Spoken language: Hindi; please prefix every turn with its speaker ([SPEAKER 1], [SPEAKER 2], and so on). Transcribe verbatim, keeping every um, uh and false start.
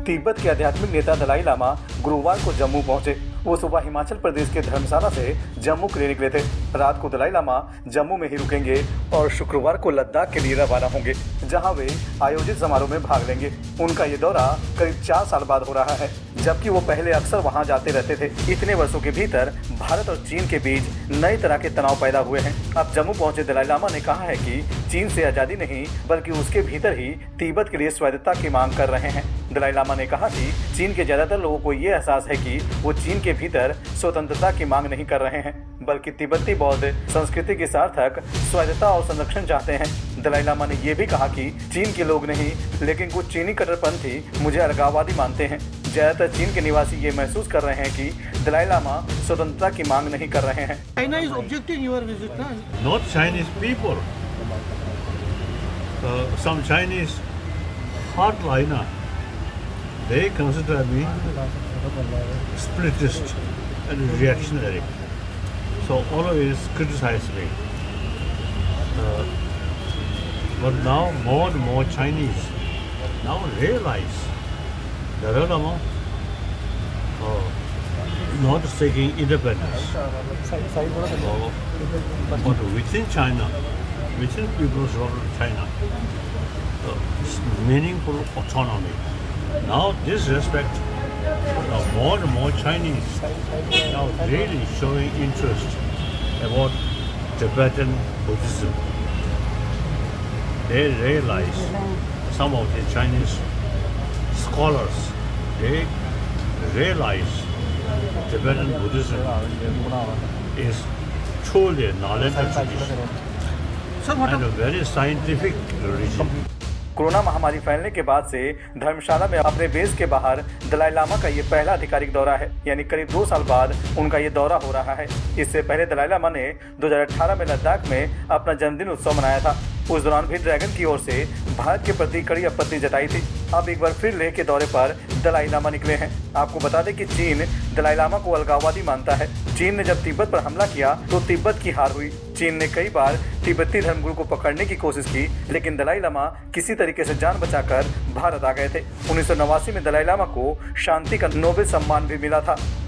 [SPEAKER 1] तिब्बत के आध्यात्मिक नेता दलाई लामा गुरुवार को जम्मू पहुंचे। वो सुबह हिमाचल प्रदेश के धर्मशाला से जम्मू के लिए निकले थे। रात को दलाई लामा जम्मू में ही रुकेंगे और शुक्रवार को लद्दाख के लिए रवाना होंगे, जहां वे आयोजित समारोह में भाग लेंगे। उनका ये दौरा करीब चार साल बाद हो रहा है, जबकि वो पहले अक्सर वहां जाते रहते थे। इतने वर्षों के भीतर भारत और चीन के बीच नई तरह के तनाव पैदा हुए हैं। अब जम्मू पहुंचे दलाई लामा ने कहा है कि चीन से आजादी नहीं बल्कि उसके भीतर ही तिब्बत के लिए स्वायत्तता की मांग कर रहे हैं। दलाई लामा ने कहा कि चीन के ज्यादातर लोगों को ये एहसास है कि वो चीन के भीतर स्वतंत्रता की मांग नहीं कर रहे हैं, बल्कि तिब्बती बौद्ध संस्कृति की सार्थक स्वायत्तता और संरक्षण चाहते हैं। दलाई लामा ने यह भी कहा कि चीन के लोग नहीं, लेकिन कुछ चीनी कट्टरपंथी मुझे अलगाववादी मानते हैं। ज्यादातर चीन के निवासी ये महसूस कर रहे हैं कि दलाई लामा स्वतंत्रता की मांग नहीं कर रहे हैं।
[SPEAKER 2] China is objecting your visit, na?
[SPEAKER 3] Not Chinese people. Uh, some Chinese hardliner, they consider me splittist and reactionary. So always criticize me. Uh, but now more and more Chinese now realize Dalai Lama uh, not seeking independence. So, but within China, within people's of China, uh, it's meaningful autonomy. Now this respect, now more and more Chinese now really showing interest about Tibetan Buddhism. They realize, some of the Chinese scholars, they realize Tibetan Buddhism is truly a knowledge tradition and a very scientific religion.
[SPEAKER 1] Corona महामारी फैलने के बाद से धर्मशाला में अपने बेस के बाहर दलाई लामा का ये पहला आधिकारिक दौरा है, यानी करीब दो साल बाद उनका ये दौरा हो रहा है। इससे पहले दलाई लामा ने दो हज़ार अठारह में लद्दाख में अपना जन्मदिन उत्सव मनाया था। उस दौरान भी ड्रैगन की ओर से भारत के प्रति कड़ी आपत्ति जताई थी। अब एक बार फिर लेह के दौरे पर दलाई लामा निकले हैं। आपको बता दें कि चीन दलाई लामा को अलगाववादी मानता है। चीन ने जब तिब्बत पर हमला किया तो तिब्बत की हार हुई। चीन ने कई बार तिब्बती धर्मगुरु को पकड़ने की कोशिश की, लेकिन दलाई लामा किसी तरीके से जान बचाकर भारत आ गए थे। उन्नीस सौ नवासी में दलाई लामा को शांति का नोबेल सम्मान भी मिला था।